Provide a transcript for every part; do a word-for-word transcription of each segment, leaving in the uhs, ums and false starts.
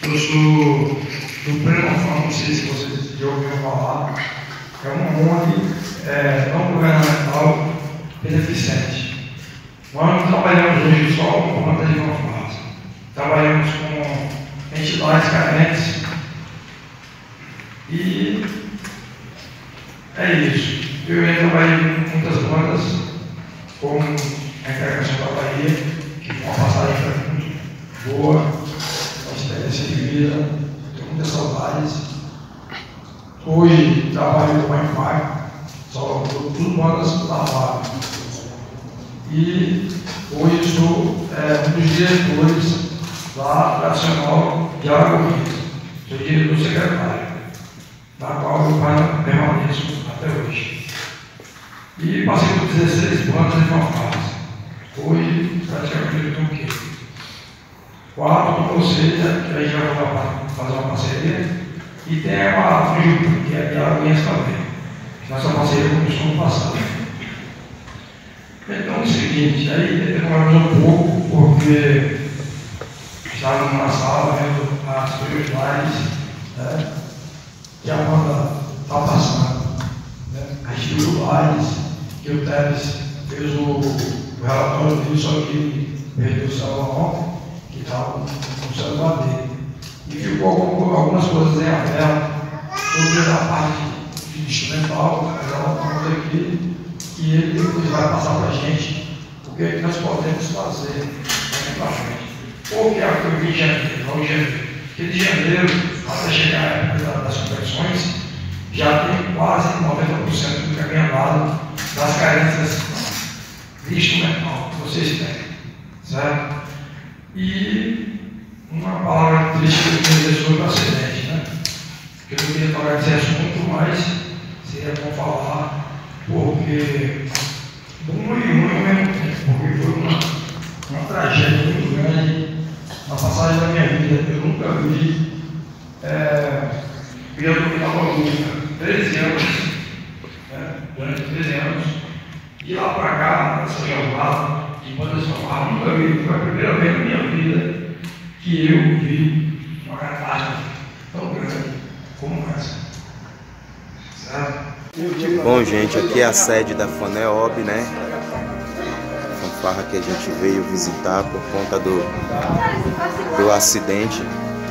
Eu sou do Plenofan, não sei se vocês já ouviram falar. É uma O N G é, não governamental beneficente. Nós não trabalhamos hoje só com planta de farmácia. Trabalhamos com entidades carentes. E é isso. Eu ainda trabalhei com muitas bandas, como a Integração da Bahia, que foi uma passagem muito boa, uma experiência de vida, tenho muitas saudades. Hoje trabalho com a Wi-Fi, só tudo bandas da Vale. E hoje sou é, um dos diretores da Nacional de Alagoas. Sou diretor secretário, da qual eu permaneço até hoje. E passei por dezesseis bandas de fanfarras. Hoje, praticamente, eu estou o quê? Quatro com vocês, né, que a gente vai fazer uma parceria. E tem a Jupa, que é de Alagoas também. Nossa parceria começou no passado. Então é o seguinte, aí demoramos um pouco, porque estávamos na sala vendo as prioridades, né, que a banda está passando. Né, as prioridades que o Teles fez o, o relatório dele, só que perdeu o celular ontem, que estava no celular dele. E ficou algumas coisas em aberto sobre a parte de instrumental, ela conta aqui, que ele depois vai passar para a gente o que nós podemos fazer daqui para frente. Ou que é o que eu vi de janeiro, não de janeiro. Porque de janeiro, até chegar a época das competições, já tem quase noventa por cento do caminho andado das carências de instrumental que vocês têm, certo? E uma palavra triste que eu queria dizer sobre o acidente, né? Eu não queria falar desse assunto, mas seria bom falar, porque bom e ruim ao mesmo tempo, porque foi uma, uma tragédia muito grande na passagem da minha vida. Eu nunca vi é, eu dominar uma luta, treze anos, né? Durante treze anos, e lá para cá, nessa jornada de bandas sonoras, nunca vi, foi a primeira vez na minha vida que eu vi uma catástrofe tão grande como essa. Certo? Bom, gente, aqui é a sede da FANEOB, né? Fanfarra que a gente veio visitar por conta do, do acidente,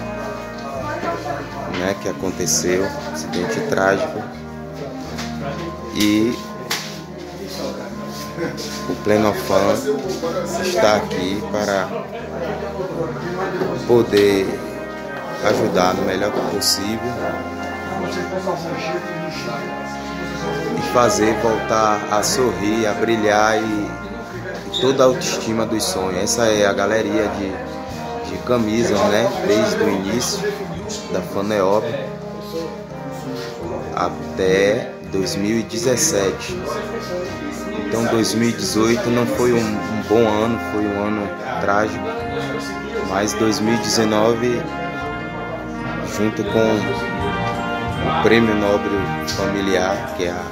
né, que aconteceu, acidente trágico. E o Plenofan está aqui para poder ajudar no melhor possível e fazer voltar a sorrir, a brilhar e, e toda a autoestima dos sonhos. Essa é a galeria de, de camisas, né, desde o início da FANEOB até dois mil e dezessete. Então dois mil e dezoito não foi um, um bom ano, foi um ano trágico, mas dois mil e dezenove, junto com o Prêmio Nobre Familiar, que é a,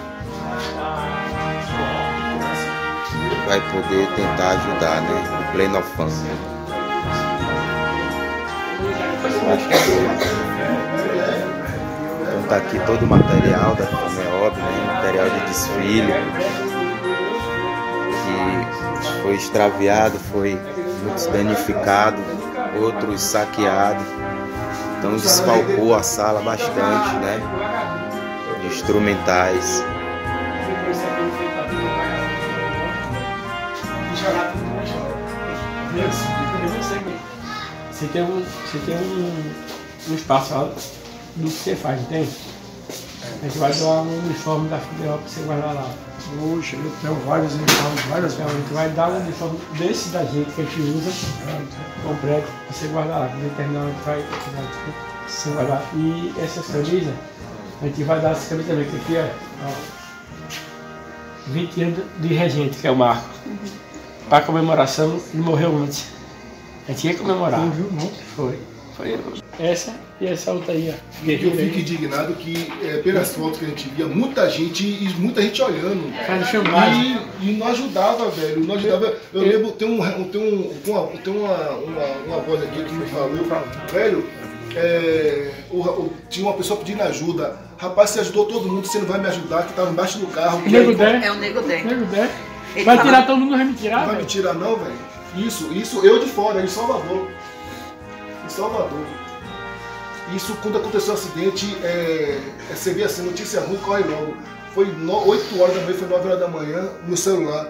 vai poder tentar ajudar, né, o Plenofan. Então tá aqui todo o material da FANEOB, né, material de desfile, que foi extraviado, foi muitos danificado, outros saqueado. Então desfalcou a sala bastante, né, de instrumentais. Você tem um, você tem um, um espaço lá do que você faz, entende? A gente vai doar um uniforme da FANEOB para você guardar lá. Hoje eu tenho vários uniformes, várias Então, a gente vai dar um uniforme desse da gente que a gente usa, completo, para você guardar lá. Quando terminar, a gente vai você guardar. E essas camisas, a gente vai dar essa camisa também, que aqui é ó, vinte anos de regente, que é o Marco. Para comemoração, ele morreu antes. A gente ia comemorar. Foi. Foi essa e essa outra aí, ó. Eu fico indignado que, é, pelas fotos que a gente via, muita gente, e muita gente olhando. E, e não ajudava, velho. Não ajudava. Eu lembro, tem, um, tem, um, uma, tem uma, uma, uma voz aqui que me falou, velho, é, o, o, tinha uma pessoa pedindo ajuda. Rapaz, você ajudou todo mundo, você não vai me ajudar, que estava embaixo do carro. O Nego Dé. É o Nego Dé. Nego Dé. Ele Vai fala- tirar todo mundo, vai me tirar? Não vai me velho? tirar não, velho. Isso, isso, eu de fora, em Salvador. Em Salvador. Isso, quando aconteceu o acidente, é, é, você vê assim, notícia ruim, corre logo. Foi no, oito horas da manhã, foi nove horas da manhã, no celular.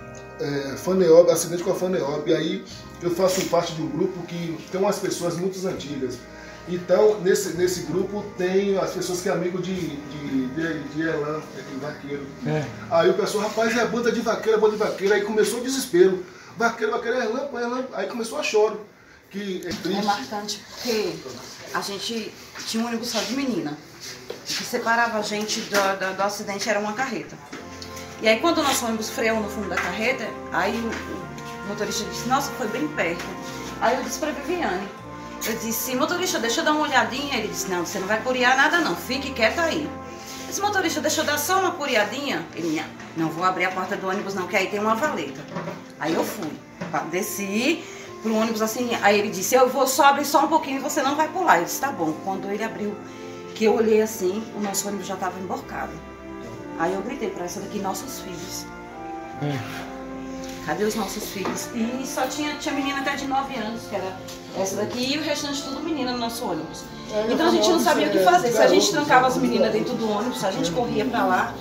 É, Faneob, acidente com a Faneob. E aí eu faço parte de um grupo que tem umas pessoas muito antigas. Então, nesse, nesse grupo tem as pessoas que é amigo de, de, de, de Elan, de vaqueiro. É. Aí o pessoal, rapaz, é banda de vaqueiro, é banda de vaqueiro. Aí começou o desespero. Vaqueiro, vaqueiro, é Elan, é Elan. Aí começou a choro. Que é É triste. marcante porque a gente tinha um ônibus só de menina. O que separava a gente do, do, do acidente era uma carreta. E aí quando o nosso ônibus freou no fundo da carreta, aí o, o motorista disse, nossa, foi bem perto. Aí eu disse pra Viviane, eu disse, motorista, deixa eu dar uma olhadinha. Ele disse, não, você não vai curiar nada não, fique quieta aí. Esse motorista, deixa eu dar só uma curiadinha. Ele, não, não vou abrir a porta do ônibus não, que aí tem uma valeta. Aí eu fui, desci pro ônibus assim, aí ele disse, eu vou só abrir só um pouquinho e você não vai pular. Eu disse, tá bom. Quando ele abriu, que eu olhei assim, o nosso ônibus já estava emborcado. Aí eu gritei para essa daqui, nossos filhos. É. Cadê os nossos filhos? E só tinha, tinha menina até de nove anos, que era essa daqui, e o restante tudo menina no nosso ônibus. Então a gente não sabia o que fazer. Se a gente trancava as meninas dentro do ônibus, a gente corria para lá.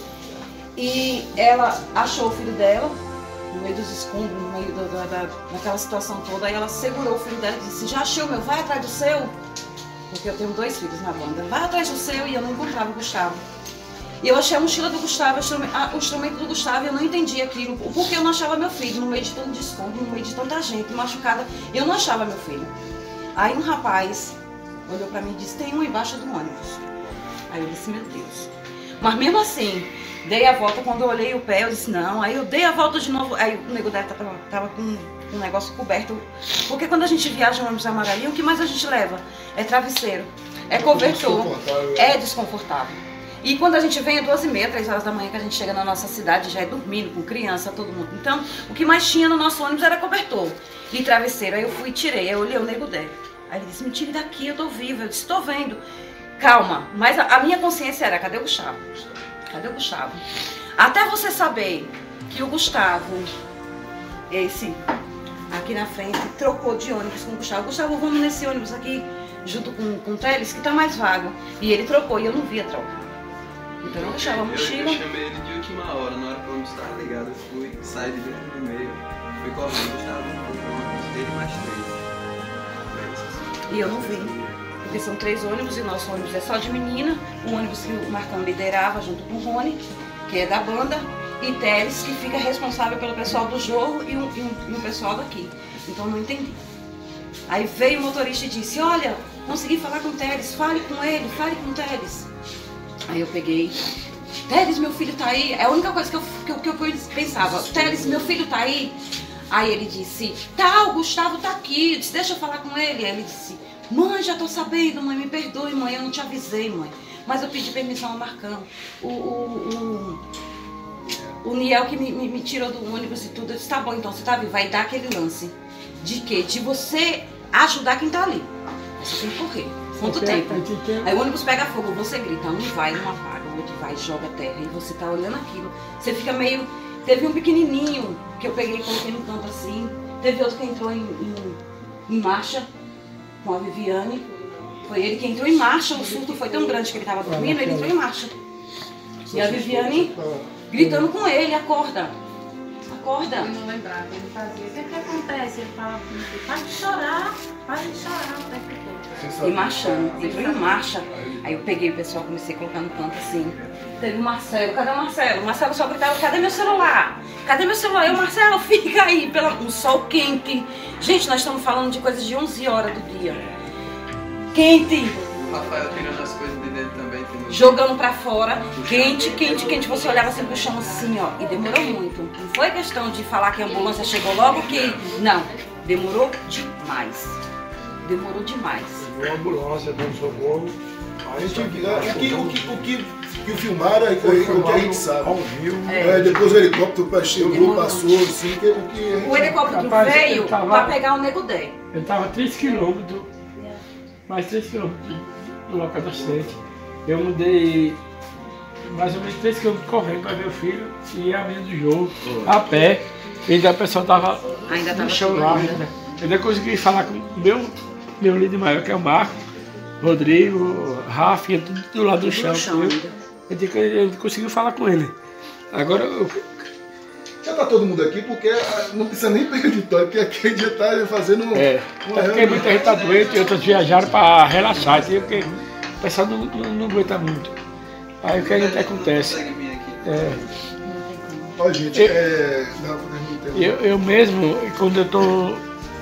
E ela achou o filho dela, no meio dos escombros, no meio da, da, da, daquela situação toda. Aí ela segurou o filho dela e disse, já achou meu, vai atrás do seu. Porque eu tenho dois filhos na banda. Vai atrás do seu, e eu não encontrava o Gustavo. E eu achei a mochila do Gustavo, o instrumento, o instrumento do Gustavo, e eu não entendia aquilo. O porquê eu não achava meu filho, no meio de tanto desconto, no meio de tanta gente machucada. Eu não achava meu filho. Aí um rapaz olhou pra mim e disse, tem um embaixo do ônibus. Aí eu disse, meu Deus. Mas mesmo assim, dei a volta, quando eu olhei o pé, eu disse, não. Aí eu dei a volta de novo, aí o nego dela tava, tava com um negócio coberto. Porque quando a gente viaja no ônibus amarelinho, o que mais a gente leva? É travesseiro, é cobertor, é desconfortável. E quando a gente vem é duas e meia, três horas da manhã que a gente chega na nossa cidade, já é dormindo, com criança, todo mundo. Então, o que mais tinha no nosso ônibus era cobertor e travesseiro. Aí eu fui e tirei, aí eu olhei o Nego Dé. Aí ele disse, me tire daqui, eu tô viva. Eu disse, tô vendo. Calma, mas a, a minha consciência era, cadê o Gustavo? Cadê o Gustavo? Até você saber que o Gustavo, esse aqui na frente, trocou de ônibus com o Gustavo. Gustavo, vamos nesse ônibus aqui, junto com, com o Teles, que tá mais vago. E ele trocou e eu não vi a troca. Então eu não deixava a mochila. Eu, eu chamei ele de última hora, na hora que o ônibus estava ligado, eu fui, saí de dentro do meio, fui correndo, estava no ônibus dele mais três. E eu não vi, porque são três ônibus e o nosso ônibus é só de menina, o ônibus que o Marcão liderava junto com o Rony, que é da banda, e Teles, que fica responsável pelo pessoal do jogo e um, e um, e um pessoal daqui. Então eu não entendi. Aí veio o motorista e disse, olha, consegui falar com o Teles, fale com ele, fale com o Teles. Aí eu peguei, Teles, meu filho tá aí. É a única coisa que eu, que eu, que eu pensava, Teles, meu filho tá aí. Aí ele disse, tá, o Gustavo tá aqui. Eu disse, deixa eu falar com ele. Aí ele disse, mãe, já tô sabendo, mãe, me perdoe, mãe, eu não te avisei, mãe. Mas eu pedi permissão ao Marcão. O, o, o, o Niel que me, me, me tirou do ônibus e tudo. Eu disse, tá bom, então você tá vivo, vai dar aquele lance. De quê? De você ajudar quem tá ali. Você tem que correr. Quanto tempo? Aí o ônibus pega fogo, você grita, um vai, um apaga, o outro vai, joga terra, e você tá olhando aquilo. Você fica meio... Teve um pequenininho que eu peguei e coloquei no canto assim, teve outro que entrou em, em, em marcha com a Viviane. Foi ele que entrou em marcha, o surto foi tão grande que ele tava dormindo, ele entrou em marcha. E a Viviane gritando com ele, acorda, acorda. Eu não lembrava, ele fazia, o que que acontece? Ele falava comigo, para de chorar, para de chorar o tempo todo. E marchando, entrou em marcha. Aí eu peguei o pessoal, comecei a colocar no canto assim. Teve o Marcelo, cadê o Marcelo? O Marcelo só gritava, cadê meu celular? Cadê meu celular? Eu, Marcelo, fica aí, pela... um sol quente. Gente, nós estamos falando de coisas de onze horas do dia. Quente. O Rafael tirando as coisas de dentro também. Tem... Jogando pra fora, quente, quente, quente. Você olhava assim pro chão assim, ó, e demorou muito. Não foi questão de falar que a ambulância chegou logo que... Não, demorou demais. Demorou demais. Uma ambulância, deu um socorro. A gente, o, que, o, que, o que, que filmaram é o que a gente sabe. Ao vivo. É, depois o helicóptero chegou, passou, assim, que, o que... O helicópero Rapaz, veio eu tava- pra pegar o Nego Dé. Eu tava três quilômetros mais três quilômetros do local do acidente. Eu mudei mais ou menos três quilômetros correndo para ver o filho e a menina do jogo, a pé. E ainda o pessoal estava no chão lá. Ainda. Eu ainda consegui falar com o meu, meu líder maior, que é o Marco, Rodrigo, Rafa, tudo do lado do chão. Eu, eu, eu conseguiu falar com ele. Agora eu... Já tá todo mundo aqui porque não precisa nem perguntar, porque aqui a gente já tá fazendo um. É, uma porque muita gente tá doente e outros viajaram para relaxar, entendeu? Porque o pessoal não, não, não aguenta muito. Aí o que a gente acontece? É, Olha, gente, eu, é. Não, eu, eu mesmo, quando eu tô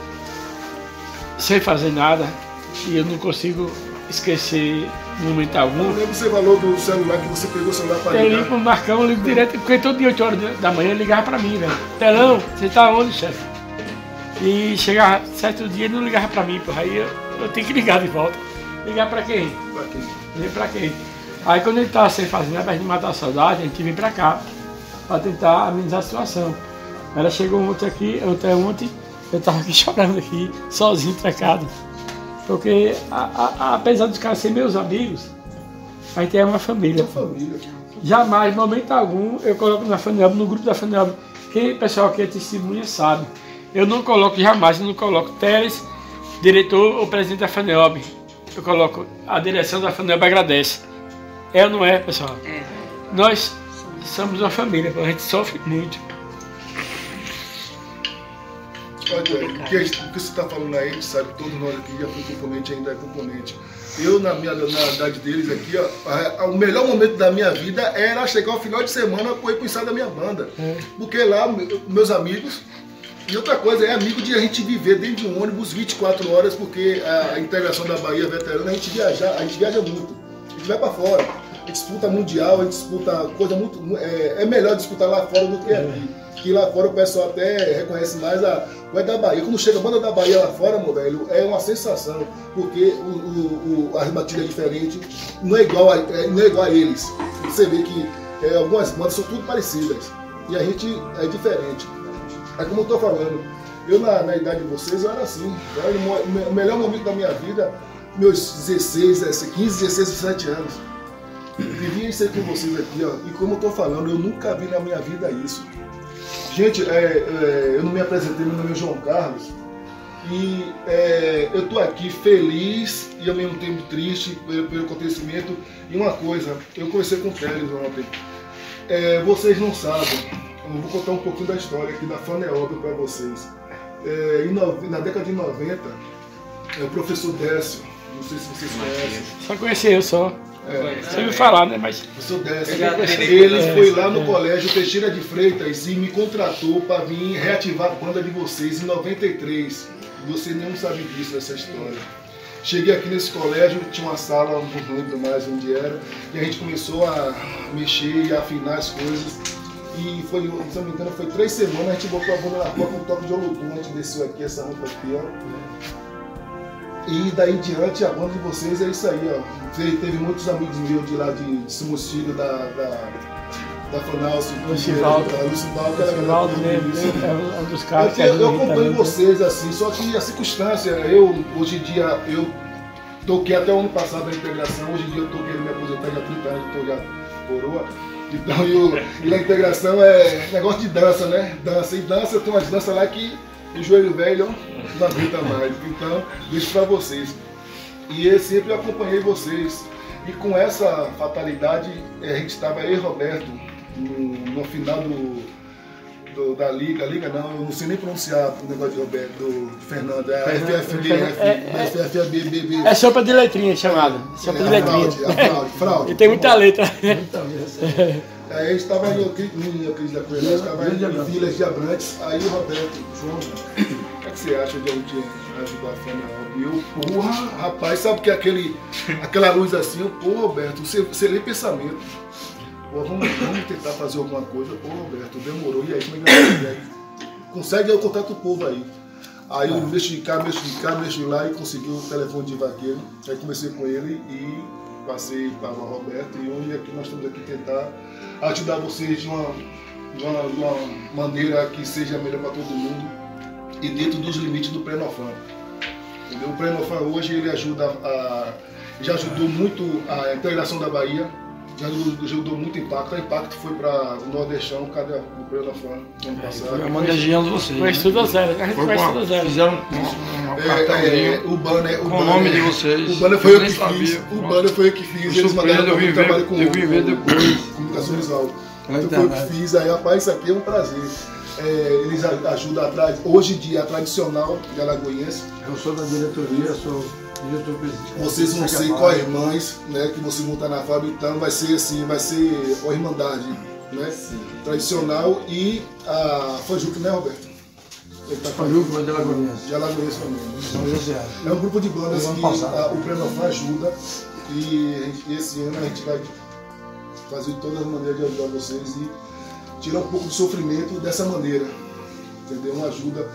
sem fazer nada e eu não consigo esquecer momento algum. Eu lembro que você falou do celular, que você pegou o celular para ligar. Eu ligo pro Marcão, eu ligo direto, porque todo dia oito horas da manhã ele ligava pra mim, velho. Telão, você tá onde, chefe? E chegava certo dia ele não ligava pra mim, porra. Aí eu, eu tenho que ligar de volta. Ligar pra quem? Pra quem? Ligar pra quem? Aí quando ele tava sem fazer nada, pra gente matar a saudade, a gente veio pra cá, pra tentar amenizar a situação. Ela chegou ontem aqui, ontem, ontem eu tava aqui chorando aqui, sozinho, trancado. Porque a, a, apesar dos caras serem meus amigos, a gente é uma família. Uma família. Jamais, em momento algum, eu coloco na FANEOB, no grupo da FANEOB. Quem o pessoal que é testemunha sabe. Eu não coloco jamais, eu não coloco Teles, diretor ou presidente da FANEOB. Eu coloco a direção da FANEOB agradece. É ou não é, pessoal? É. Nós somos uma família, a gente sofre muito. Olha, o que, o que você está falando aí, a gente sabe que todos nós aqui já foi componente, ainda é componente. Eu, na, minha, na idade deles aqui, ó, a, a, o melhor momento da minha vida era chegar ao final de semana para ir pro ensaio da minha banda. É. Porque lá, meus amigos, e outra coisa, é amigo de a gente viver dentro de um ônibus vinte e quatro horas, porque a, a integração da Bahia veterana, a gente viaja, a gente viaja muito. A gente vai para fora, a gente disputa mundial, a gente disputa coisa muito... É, é melhor disputar lá fora do que aqui. Que lá fora o pessoal até reconhece mais a o é da Bahia. Quando chega a banda da Bahia lá fora, meu velho, é uma sensação, porque o, o, o, as batidas é diferente, não é igual a, é, não é igual a eles. Você vê que é, algumas bandas são tudo parecidas e a gente é diferente. É como eu estou falando, eu na, na idade de vocês eu era assim, era o melhor momento da minha vida, meus dezesseis, quinze, dezesseis, dezessete anos. Vivia isso aí com vocês aqui, ó, e como eu estou falando, eu nunca vi na minha vida isso. Gente, é, é, eu não me apresentei, meu nome é João Carlos e é, eu estou aqui feliz e ao mesmo tempo triste pelo, pelo acontecimento. E uma coisa, eu conversei com o Teles ontem, é, vocês não sabem, eu vou contar um pouquinho da história aqui da FANEOB para vocês. É, no, na década de noventa, é, o professor Décio, não sei se vocês conhecem. Só conheci eu só. É, você ouviu falar, né? Mas... Eu Décio, ele foi lá no colégio Teixeira de Freitas e me contratou para vir reativar a banda de vocês em noventa e três. Você não sabe disso, dessa história. Cheguei aqui nesse colégio, tinha uma sala, não lembro mais onde era, e a gente começou a mexer e afinar as coisas. E foi, se não me engano, foi três semanas, a gente botou a banda na rua com um toque de Olodum, a gente desceu aqui, essa rampa aqui, ó. E daí em diante, a banda de vocês é isso aí, ó. Teve muitos amigos meus de lá de, de Simostilho, da, da, da Fanalso, do Lucivaldo. Lucivaldo, Lucivaldo mesmo, é um dos caras que eu, eu acompanho vocês assim, só que a circunstância, eu, hoje em dia, eu toquei até o ano passado na integração, hoje em dia eu tô querendo me aposentar, já há trinta anos, tô já coroa. Então, eu, e na integração é negócio de dança, né? Dança. E dança, tem umas danças lá que o joelho velho não aguenta mais. Então, deixo pra vocês. E eu sempre acompanhei vocês. E com essa fatalidade, a gente estava aí, Roberto, no, no final do, do, da Liga. Liga não, eu não sei nem pronunciar o negócio de Roberto, do de Fernando. É a F F B, F F B, B, B. É sopa de letrinha chamada. Sopa de letrinha. Fraude, fraude. E tem muita letra. Aí a gente estava em Euclides da Coelho, estava em Vilas de Abrantes. Aí o Roberto, João, o que, é que você acha de a gente ajudar a FANEOB? E eu, porra, rapaz, sabe que aquele, aquela luz assim, eu, pô, Roberto, você, você lê pensamento. Pô, vamos, vamos tentar fazer alguma coisa. Pô, Roberto, demorou. E aí, como é que vai? E aí, consegue eu contato o povo aí. Aí eu mexo de cá, mexo de cá, mexo de lá e consegui o telefone de vaqueiro. Aí comecei com ele e passei para o Roberto. E hoje aqui nós estamos aqui tentar ajudar vocês de uma, de uma, de uma maneira que seja melhor para todo mundo e dentro dos limites do Prenofan. Entendeu? O Prenofan hoje ele ajuda a, já ajudou muito a integração da Bahia, já ajudou, ajudou muito o Impacto. A Impacto foi para o Nordestão, cadê o Prenofan ano passado? Foi manejando vocês. Foi tudo a zero, a gente Foi faz com a- tudo a zero. Fizeram um, um É, cartãozinho é, o banner, o com o banner, nome de vocês. O banner foi eu nem que sabia. fiz. O banner foi eu que fiz. Eu Eles mandaram surpreendo, eu também vim trabalho ver- com eu vim ver depois. comunicação visual. Na Então foi eu que internet. fiz. Aí, rapaz, isso aqui é um prazer. É, eles a- ajudam a tra- hoje em dia a tradicional de Alagoense. Eu sou da diretoria, sou diretor presidente. Vocês vão ser co-irmãs, né? Que vocês vão estar na fábrica, então vai ser assim, vai ser uma irmandade, né? Tradicional e a Fajuc, né, Roberto? Ele tá Fajuc, mas de Alagoense. de Alagoense também. São José. É um grupo de bandas No ano que passado. a, o Prenofan ajuda e, a gente- e esse ano a gente vai fazer de todas as maneiras de ajudar vocês e tirar um pouco do sofrimento dessa maneira, entendeu? Uma ajuda.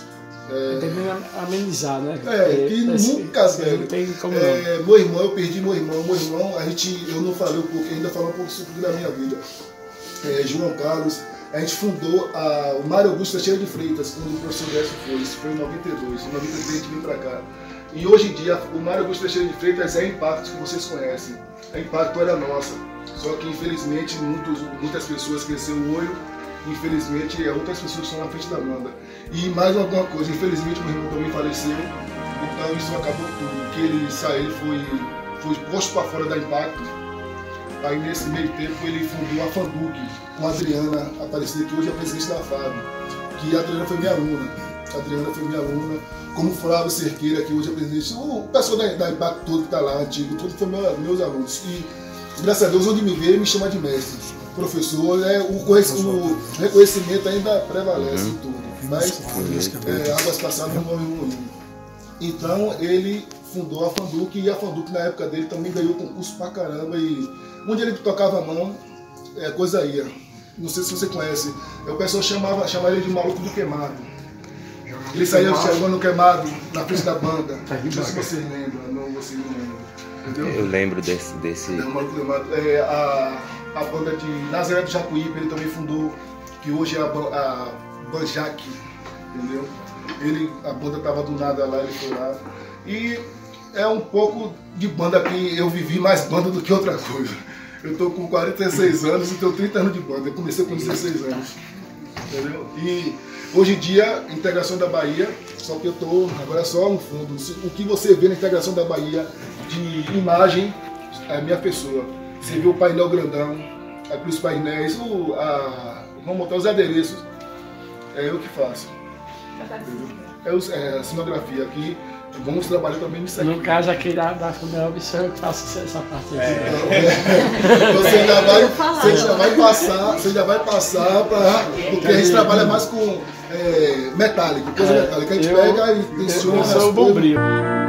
É, Tem que amenizar, né? é, que Esse- nunca, esse velho. Não tem como não. É, meu irmão, eu perdi meu irmão, meu irmão, a gente, eu não falei um pouco, ainda falei um pouco sobre da minha vida. É, João Carlos, a gente fundou a, o Mário Augusto Teixeira de Freitas, quando o professor Décio foi, isso foi em noventa e dois, em noventa e três a gente veio pra cá. E hoje em dia, o Mário Augusto Teixeira de Freitas é a Impacto, que vocês conhecem. A Impacto era nossa, só que infelizmente muitos, muitas pessoas cresceram o olho, infelizmente outras pessoas estão na frente da banda. E mais alguma coisa, infelizmente meu irmão também faleceu, então isso acabou tudo. Que ele saiu, ele foi, foi posto para fora da Impacto. Aí nesse meio tempo ele fundou a Fanduc com a Adriana Aparecida, que hoje é presidente da F A B, que a Adriana foi minha aluna. A Adriana foi minha aluna, como Flávio Cerqueira, que hoje é presidente, o pessoal da, da Impacto todo que está lá, antigo, tudo foi meu, meus alunos. E graças a Deus, onde me vê, ele me chama de mestre. Professor, é, o, o reconhecimento ainda prevalece em tudo. Mas é, águas passadas não morrem ruim. Então ele fundou a Fanduc e a Fanduc na época dele também ganhou concurso pra caramba. E onde ele tocava a mão, é, coisa ia. Não sei se você conhece. O pessoal chamava, chamava ele de maluco do queimado. Ele saía chegando no queimado, na frente da banda. Não sei se você lembra, não, você não lembra. Entendeu? Eu lembro desse. desse... É, o Maluco do Queimado. É, a, a banda de Nazaré do Jacuípe, ele também fundou, que hoje é a, Ban- a Banjac, entendeu? Ele, a banda tava do nada lá, ele foi lá. E é um pouco de banda que eu vivi mais banda do que outra coisa. Eu tô com quarenta e seis anos e tenho trinta anos de banda. Eu comecei com dezesseis anos, entendeu? E hoje em dia, integração da Bahia, só que eu tô agora só no fundo. O que você vê na integração da Bahia de imagem é a minha pessoa. Você vê o painel grandão, aqui os painéis, o, a, vamos botar os adereços, é eu que faço. Entendeu? É, os, é a cenografia aqui, vamos trabalhar também nisso aqui. No caso aqui da, da Funel, sou eu que faço essa parte aqui. Então, você ainda vai, você ainda vai passar, você ainda vai passar para. Porque a gente trabalha mais com é, metálico, coisa metálica. A gente Eu- pega e Eu tensiona as sou o coisas. bombril.